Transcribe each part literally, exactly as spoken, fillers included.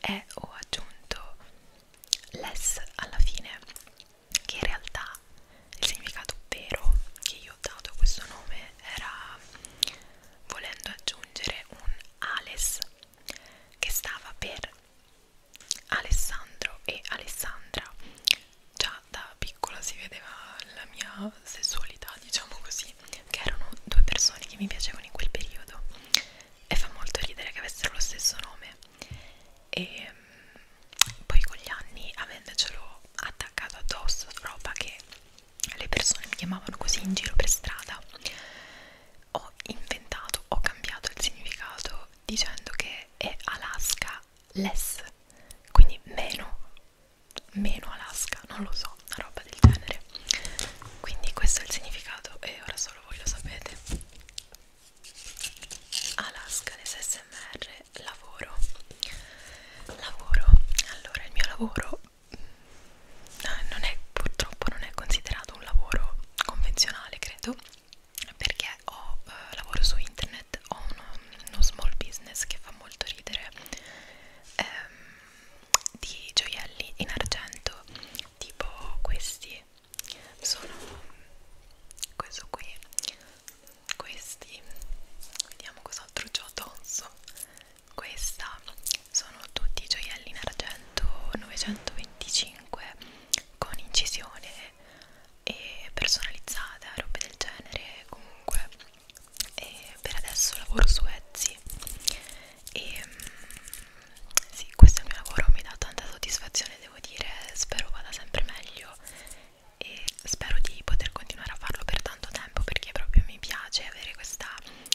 e ho aggiunto less alla fine, che in realtà il significato vero che io ho dato a questo nome era volendo aggiungere un Ales, che stava per Alessandro e Alessandra. Già da piccola si vedeva la mia sessualità, diciamo così, che erano due persone che mi piacevano in quel periodo, e fa molto ridere che avessero lo stesso nome. E poi con gli anni, avendocelo attaccato addosso, roba che le persone mi chiamavano così in giro per strada, ho inventato, ho cambiato il significato dicendo che è Alaska less, quindi meno, meno Alaska, non lo so, una roba del genere. Quindi questo è il significato e ora solo voi lo sapete. Alaska S S M R, lavoro. Lavoro, allora il mio lavoro eh, non è, purtroppo non è considerato un lavoro convenzionale, credo, perché ho, eh, lavoro su internet, ho uno, uno small business che fa molto ridere, ehm, di gioielli in argento, tipo questi, sono questo qui, questi, vediamo cos'altro c'ho addosso, questa, sono tutti gioielli in argento novecentoventicinque con incisione e personalizzata, robe del genere. Comunque, e per adesso lavoro su Etsy e sì, questo è il mio lavoro, mi dà tanta soddisfazione, devo dire, spero vada sempre meglio e spero di poter continuare a farlo per tanto tempo, perché proprio mi piace avere questa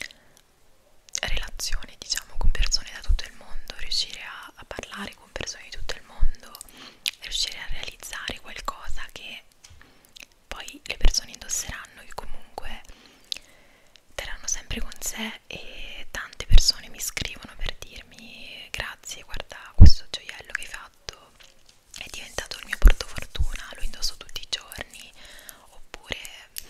relazione, diciamo, con persone da tutto il mondo, riuscire a, a parlare con persone di tutto il mondo, riuscire a realizzare qualcosa che poi le persone indosseranno, che comunque terranno sempre con sé. E tante persone mi scrivono per dirmi grazie, guarda questo gioiello che hai fatto è diventato il mio portafortuna, lo indosso tutti i giorni. Oppure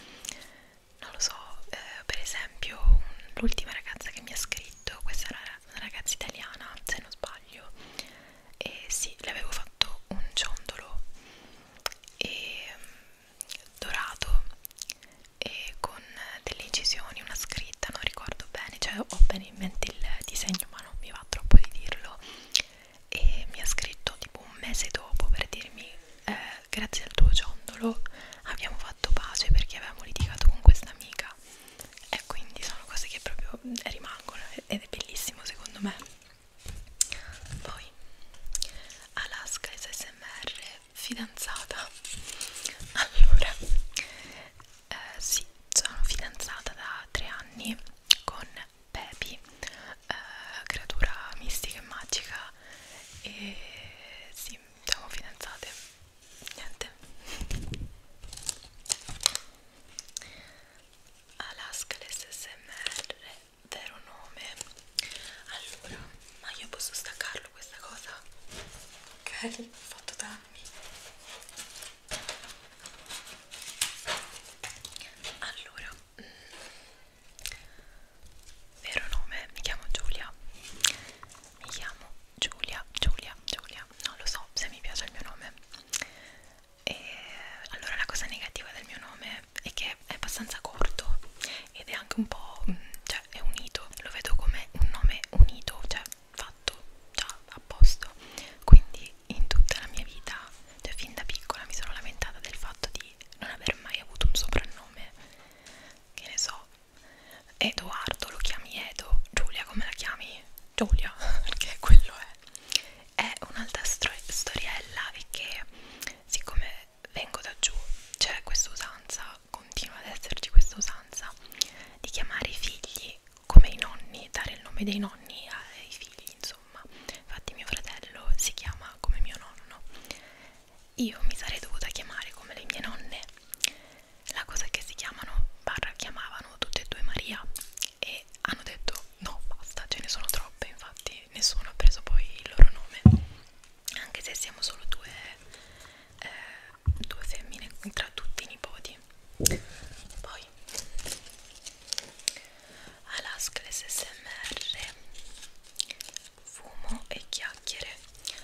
non lo so, eh, per esempio l'ultima ragazza che mi ha scritto, questa era una ragazza italiana se non sbaglio, e sì, le avevo fatto un ciondolo e dorato e con delle incisioni, una scritta, non ricordo bene, cioè ho bene in mente il disegno ma non mi va troppo di dirlo, e mi ha scritto tipo un mese dopo per dirmi eh, grazie al tuo ciondolo abbiamo fatto pace perché avevamo litigato con questa amica. E quindi sono cose che proprio rimangono ed è bellissimo secondo me. Poi Alaska S S M R, fidanzata. Allora, eh, sì, sono fidanzata da tre anni con Pepi, eh, creatura mistica e magica, e sì, siamo fidanzate, niente. Alaska S S M R, vero nome. Allora, ma io posso staccarlo questa cosa? Ok, ho fatto danni. Allora, mm, vero nome, mi chiamo Giulia. Mi chiamo Giulia, Giulia, Giulia. Non lo so se mi piace il mio nome. E allora la cosa negativa del mio nome è che è abbastanza corto ed è anche un po', mm, cioè è unito, lo vedo come un nome unito, cioè fatto già a posto. Quindi in tutta la mia vita, cioè fin da piccola, mi sono lamentata del fatto di non aver mai avuto un soprannome, che ne so, Edoardo lo chiami Edo, Giulia come la chiami? Giulia, perché quello è. È un'altra storiella, è che siccome vengo da giù c'è questa usanza, continua ad esserci questa usanza di chiamare i figli come i nonni, dare il nome dei nonni ai figli, insomma. Infatti mio fratello si chiama come mio nonno, io mi sarei dovuta chiamare come le mie nonne. La cosa è che si chiamano, barra chiamavano tutte e due Maria, e hanno detto no basta, ce ne sono troppe, infatti nessuno ha preso poi il loro nome, anche se siamo solo due, eh, due femmine tra tutti i nipoti. Poi Alaska S S M R, fumo e chiacchiere.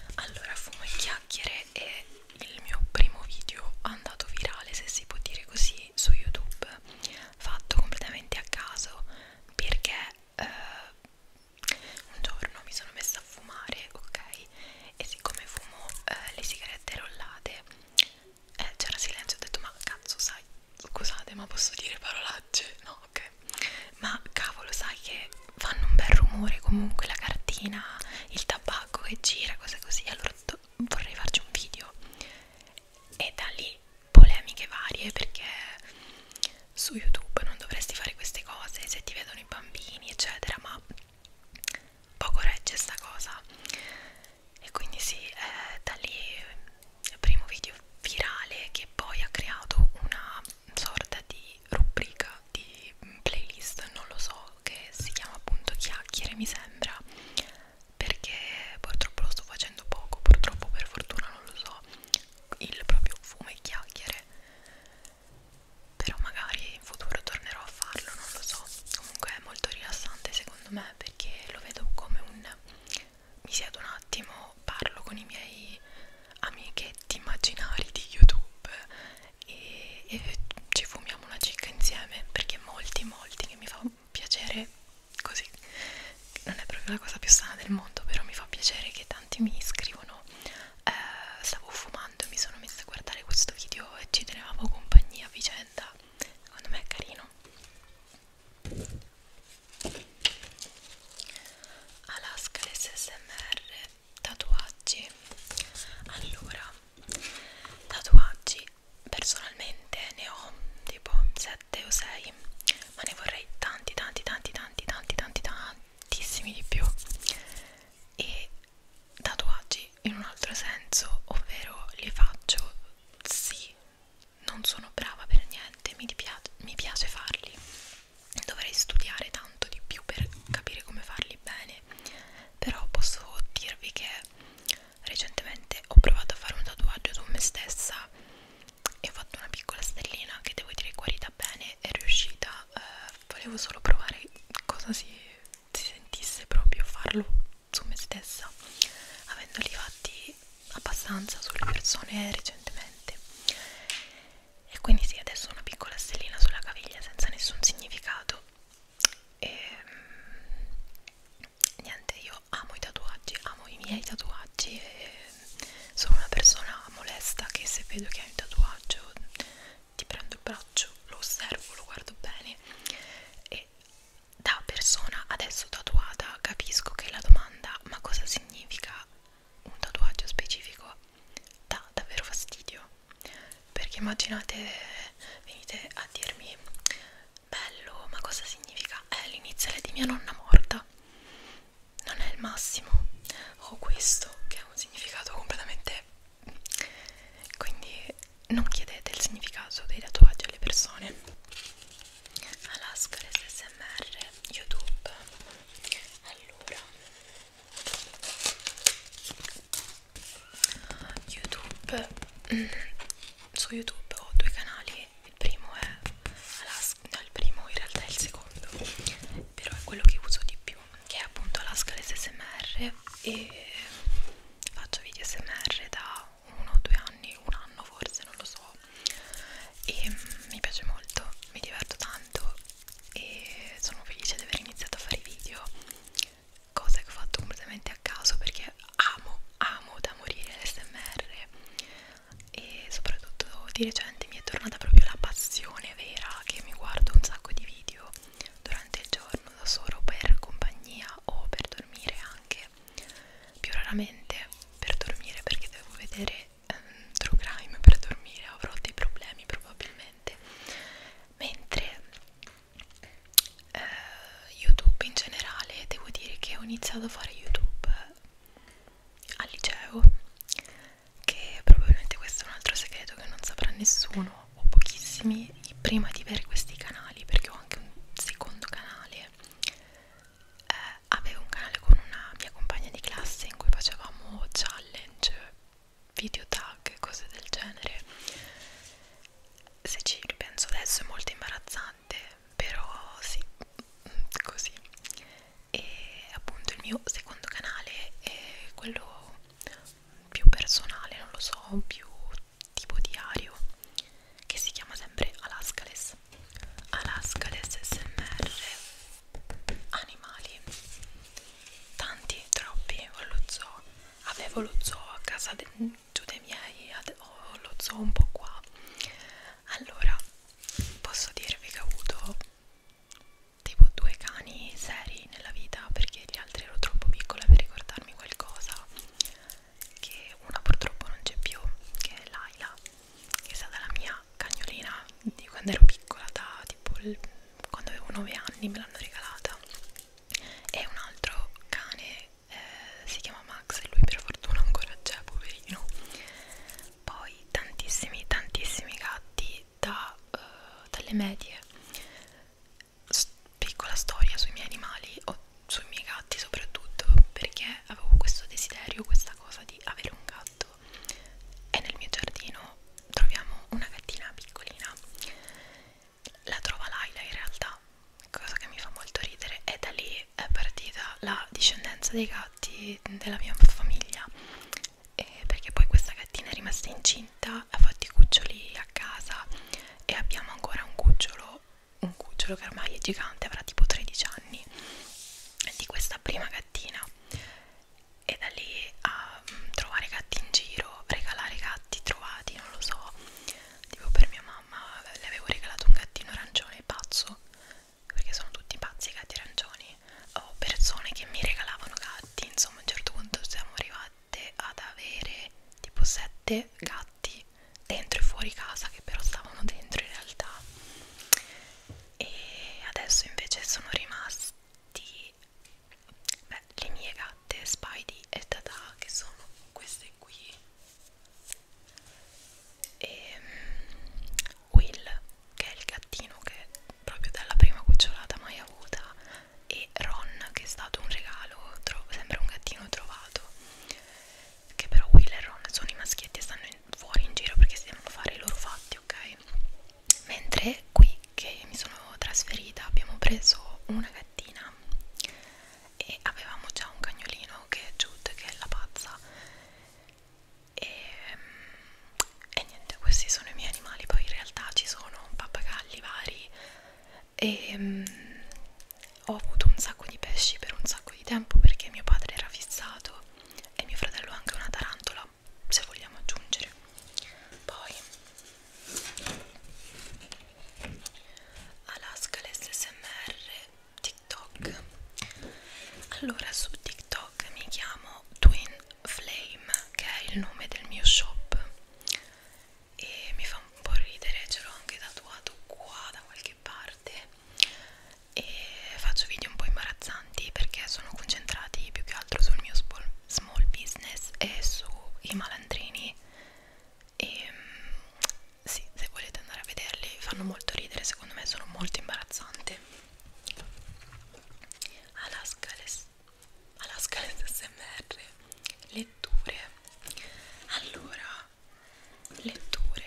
che gira, cose così, allora do- vorrei farci un video. E da lì polemiche varie, perché su YouTube non dovresti fare queste cose se ti vedono i bambini eccetera, ma poco regge sta cosa. E quindi sì, eh, da lì il primo video virale che poi ha creato una sorta di rubrica, di playlist, non lo so, che si chiama appunto chiacchiere mi sembra, perché purtroppo lo sto facendo poco, purtroppo per fortuna non lo so, il proprio fumo e chiacchiere, però magari in futuro tornerò a farlo, non lo so. Comunque è molto rilassante secondo me, perché lo vedo come un mi siedo un attimo, parlo con i miei amichetti immaginari di YouTube e, e ci fumiamo una cicca insieme, perché molti molti che mi fa piacere così, non è proprio la cosa più sana del mondo, però mi fa piacere che tanti mi scrivono eh, stavo fumando e mi sono messa a guardare questo video e ci tenevamo compagnia a vicenda. Secondo me è carino. Alaska S S M R, tatuaggi. Allora, tatuaggi personalmente ne ho tipo sette o sei, ma ne vorrei tanti tanti tanti tanti tanti tanti tantissimi di più. E tatuaggi in un altro senso, ovvero li faccio, sì, non sono brava per niente, mi, pia mi piace farli, dovrei studiare tanto di più per capire come farli bene, però posso dirvi che recentemente ho provato a fare un tatuaggio su me stessa e ho fatto una piccola stellina che devo dire guarita bene, è riuscita, eh, volevo solo provare cosa si, si sentisse proprio farlo su me stessa, avendoli fatti abbastanza sulle persone recentemente. E quindi sì, adesso ho una piccola stellina sulla caviglia senza nessun significato. E niente, io amo i tatuaggi, amo i miei tatuaggi e sono una persona molesta che se vedo che hai un tatuaggio ti prendo il braccio, lo osservo, lo guardo bene. E da persona adesso tatuata capisco che la domanda ma cosa significa un tatuaggio specifico dà davvero fastidio, perché immaginate venite a dirmi bello, ma cosa significa? È l'iniziale di mia nonna morta, non è il massimo, o questo che ha un significato completamente, quindi non chiedete il significato dei tatuaggi alle persone. Alaska S S M R, YouTube. Allora, YouTube, mm, su YouTube ho due canali, il primo è Alaska, no, il primo in realtà è il secondo, però è quello che uso di più, che è appunto Alaska S S M R, e faccio video S M R da uno o due anni, un anno forse, non lo so, e mm, mi piace molto, mi diverto tanto e sono felice di aver iniziato a fare video, cosa che ho fatto completamente a caso perché amo, amo da morire l'S M R, e soprattutto di recente mi è tornata proprio la passione vera, che mi guardo un sacco di video durante il giorno da solo per compagnia o per dormire anche, più raramente per dormire perché devo vedere um, true crime per dormire, avrò dei problemi probabilmente, mentre eh, YouTube in generale devo dire che ho iniziato a fare YouTube al liceo, che probabilmente questo è un altro segreto che non saprà nessuno o pochissimi, prima di avere questi canali, perché ho anche un secondo canale, eh, avevo un canale con una mia compagna di classe in cui facevamo challenge, video tag, cose del genere. Se ci ripenso adesso è molto imbarazzante, però sì, così. E appunto il mio secondo canale è quello più personale, non lo so, più tipo diario, che si chiama sempre Alaskales. Alaskales S M R, animali, tanti, troppi, ho lo zoo, avevo lo zoo a casa de, giù dei miei, ho lo zoo un po' qua. Allora, posso dirvi che ho avuto tipo due cani seri nella vita, perché gli altri ero troppo piccola per ricordarmi qualcosa, medie. S- piccola storia sui miei animali o sui miei gatti soprattutto, perché avevo questo desiderio, questa cosa di avere un gatto, e nel mio giardino troviamo una gattina piccolina, la trova Laila in realtà, cosa che mi fa molto ridere, e da lì è partita la discendenza dei gatti della mia famiglia, e perché poi questa gattina è rimasta incinta, ha fatto i cuccioli a casa e abbiamo ancora un cucciolo, un cucciolo che ormai è gigante, avrà tipo tredici anni, di questa prima gattina, e da lì a um, trovare gatti in giro, regalare gatti trovati, non lo so, tipo per mia mamma le avevo regalato un gattino arancione pazzo, perché sono tutti pazzi i gatti arancioni, o persone che mi regalavano gatti, insomma a un certo punto siamo arrivate ad avere tipo sette gatti dentro e fuori casa, che però stavano dentro in realtà, e adesso invece sono rimasti, beh, le mie gatte Spidey e Tata, che sono queste qui, e Will, che è il gattino che proprio dalla prima cucciolata mai avuta, e Ron, che è stato un regalo, sembra un gattino trovato, che però Will e Ron sono i maschietti e stanno in, fuori in giro perché si devono fare i loro fatti, ok? Mentre qui che mi sono trasferita abbiamo preso una gattina e avevamo già un cagnolino che è Jude, che è la pazza, e, e niente, questi sono i miei animali. Poi in realtà ci sono pappagalli vari e um, ho avuto un sacco di pesci per un sacco di tempo perché mio padre era fissato, e mio fratello ha anche una tarantola, se vogliamo aggiungere. Poi Alaska l'S S M R, TikTok. Allora, su TikTok mi chiamo Twin Flame, che è il nome del mio shop, e mi fa un po' ridere, ce l'ho anche tatuato qua da qualche parte, e faccio video un po' imbarazzanti perché sono concentrati più che altro sul mio small business e sui malandrini, e sì, se volete andare a vederli fanno molto ridere, secondo me sono molto imbarazzanti. Alaska l'S Alaska l'S S M R, letture. Allora, letture,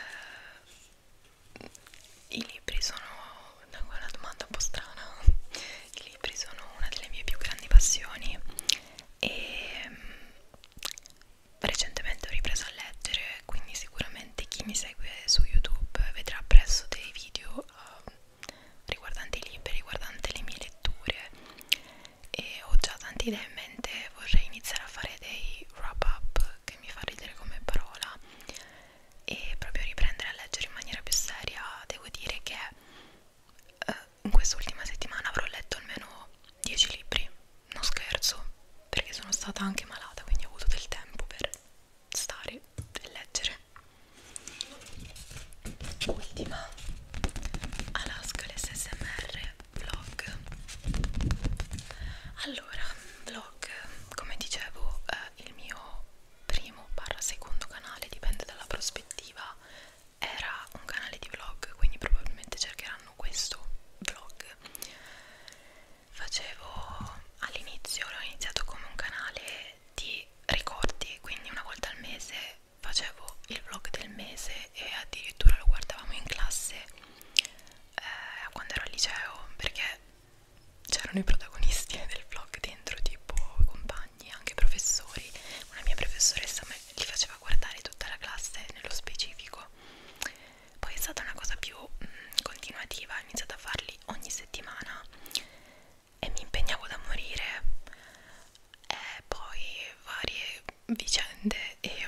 eh, i libri sono una domanda un po' strana. I libri sono una delle mie più grandi passioni, e um, recentemente ho ripreso a leggere, quindi sicuramente chi mi segue su YouTube vedrà presto dei video uh, riguardanti i libri, riguardanti le mie letture, e ho già tante idee in mente. Vorrei iniziare a fare dei wrap up, che mi fa ridere come parola, e proprio riprendere a leggere in maniera più seria. Devo dire che uh, in quest'ultima settimana avrò letto almeno dieci libri, non scherzo, perché sono stata anche malata, quindi ho avuto del tempo per stare e leggere. Ultima, Alaska l'S S M R vlog. Allora, vlog, come dicevo, eh, il mio primo barra secondo canale, dipende dalla prospettiva, era un canale di vlog, quindi probabilmente cercheranno questo vlog. Facevo, all'inizio l'ho iniziato come un canale di ricordi, quindi una volta al mese facevo il vlog del mese, e addirittura lo guardavamo in classe eh, quando ero al liceo, perché c'erano i protagonisti del vlog dentro, tipo i compagni, anche professori. Una mia professoressa me li faceva guardare tutta la classe nello specifico. Poi è stata una cosa più mh, continuativa, ho iniziato a farli ogni settimana e mi impegnavo da morire, e poi varie vicende, e